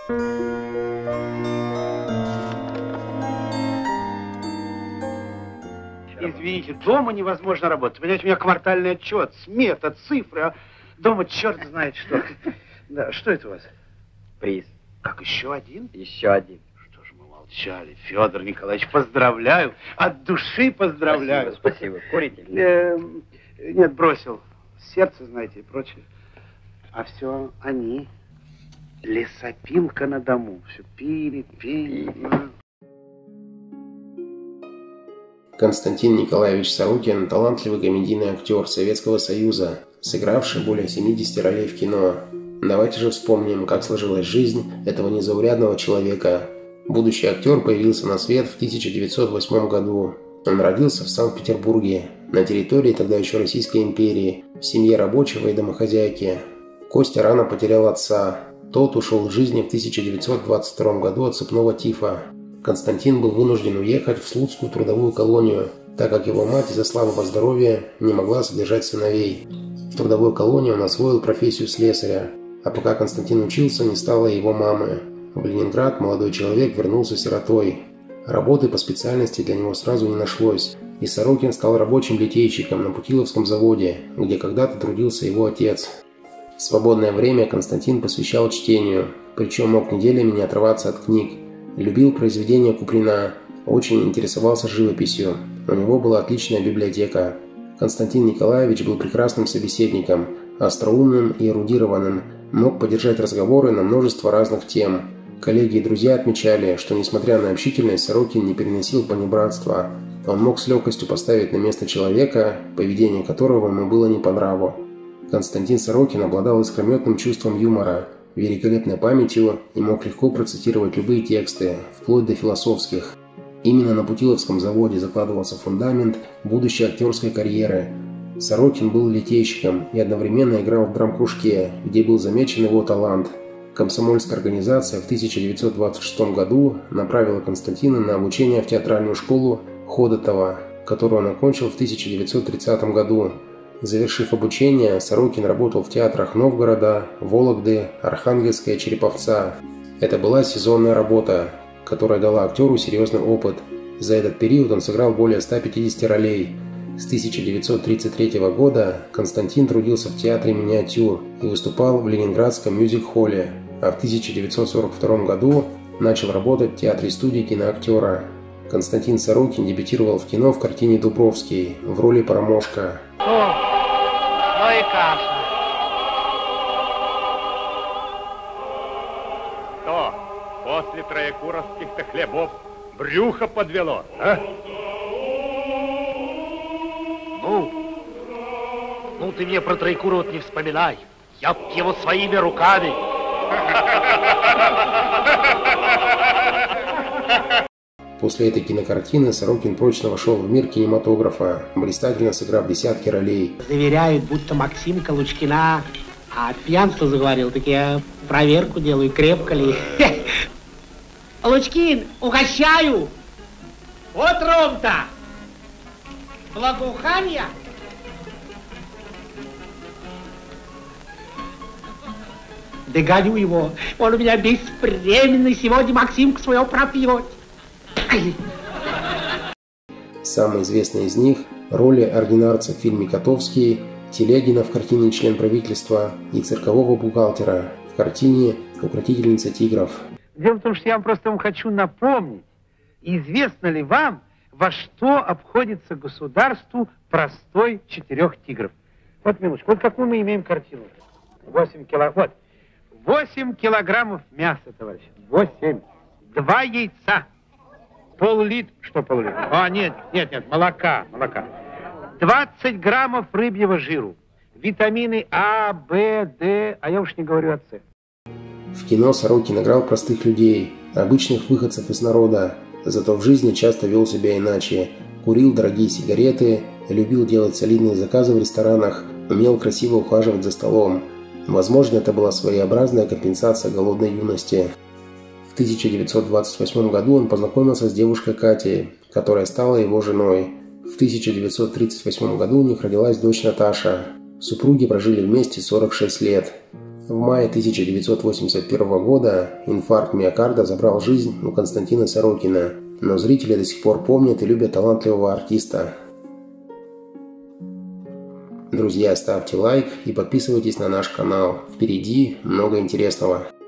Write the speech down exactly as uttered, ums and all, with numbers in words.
Извините, дома невозможно работать. Понимаете, у меня квартальный отчет, смета, цифры, а дома черт знает что. Да, что это у вас? Приз. Как, еще один? Еще один. Что же мы молчали? Федор Николаевич, поздравляю. От души поздравляю. Спасибо, спасибо. Курите? Э, нет, бросил. Сердце, знаете, и прочее. А все они. Лесопилка на дому. Все пили, пили. Константин Николаевич Сорокин – талантливый комедийный актер Советского Союза, сыгравший более семидесяти ролей в кино. Давайте же вспомним, как сложилась жизнь этого незаурядного человека. Будущий актер появился на свет в тысяча девятьсот восьмом году. Он родился в Санкт-Петербурге, на территории тогда еще Российской империи, в семье рабочего и домохозяйки. Костя рано потерял отца. Тот ушел из жизни в тысяча девятьсот двадцать втором году от цепного тифа. Константин был вынужден уехать в Слуцкую трудовую колонию, так как его мать из-за слабого здоровья не могла содержать сыновей. В трудовой колонии он освоил профессию слесаря, а пока Константин учился, не стало его мамы. В Ленинград молодой человек вернулся сиротой. Работы по специальности для него сразу не нашлось, и Сорокин стал рабочим литейщиком на Путиловском заводе, где когда-то трудился его отец. В свободное время Константин посвящал чтению, причем мог неделями не отрываться от книг. Любил произведения Куприна, очень интересовался живописью. У него была отличная библиотека. Константин Николаевич был прекрасным собеседником, остроумным и эрудированным, мог поддержать разговоры на множество разных тем. Коллеги и друзья отмечали, что, несмотря на общительность, Сорокин не переносил понебратства. Он мог с легкостью поставить на место человека, поведение которого ему было не по нраву. Константин Сорокин обладал искрометным чувством юмора, великолепной памятью и мог легко процитировать любые тексты, вплоть до философских. Именно на Путиловском заводе закладывался фундамент будущей актерской карьеры. Сорокин был литейщиком и одновременно играл в драм-кружке, где был замечен его талант. Комсомольская организация в тысяча девятьсот двадцать шестом году направила Константина на обучение в театральную школу Ходотова, которую он окончил в тысяча девятьсот тридцатом году. Завершив обучение, Сорокин работал в театрах Новгорода, Вологды, Архангельска и Череповца. Это была сезонная работа, которая дала актеру серьезный опыт. За этот период он сыграл более ста пятидесяти ролей. С тысяча девятьсот тридцать третьего года Константин трудился в театре «Миниатюр» и выступал в Ленинградском мюзик-холле, а в тысяча девятьсот сорок втором году начал работать в театре-студии киноактера. Константин Сорокин дебютировал в кино в картине «Дубровский» в роли Парамошка. О, ну и каша. Что, после троекуровских-то хлебов брюхо подвело, а? Ну, ну ты мне про Троекурова не вспоминай. Я б его своими руками. После этой кинокартины Сорокин прочно вошел в мир кинематографа, блистательно сыграв десятки ролей. Заверяют, будто Максимка Лучкина, а пьянство заговорил, так я проверку делаю, крепко ли. Лучкин, угощаю! Вот ром-то! Благоухание! Догоню его, он у меня беспременный, сегодня Максимка своего пропьет. Самые известные из них – роли ординарца в фильме «Котовский», Телегина в картине «Член правительства» и циркового бухгалтера в картине «Укротительница тигров». Дело в том, что я вам просто вам хочу напомнить, известно ли вам, во что обходится государству простой четырех тигров. Вот минуточку, вот какую мы имеем картину. восемь килограммов. Вот. восемь килограммов мяса, товарищи. восемь. Два яйца. Пол-литра. Что пол-литра? А, нет, нет, нет, молока, молока. двадцать граммов рыбьего жиру. Витамины А, Б, Д, а я уж не говорю о С. В кино Сорокин играл простых людей, обычных выходцев из народа, зато в жизни часто вел себя иначе. Курил дорогие сигареты, любил делать солидные заказы в ресторанах, умел красиво ухаживать за столом. Возможно, это была своеобразная компенсация голодной юности. В тысяча девятьсот двадцать восьмом году он познакомился с девушкой Катей, которая стала его женой. В тысяча девятьсот тридцать восьмом году у них родилась дочь Наташа. Супруги прожили вместе сорок шесть лет. В мае тысяча девятьсот восемьдесят первого года инфаркт миокарда забрал жизнь у Константина Сорокина, но зрители до сих пор помнят и любят талантливого артиста. Друзья, ставьте лайк и подписывайтесь на наш канал. Впереди много интересного.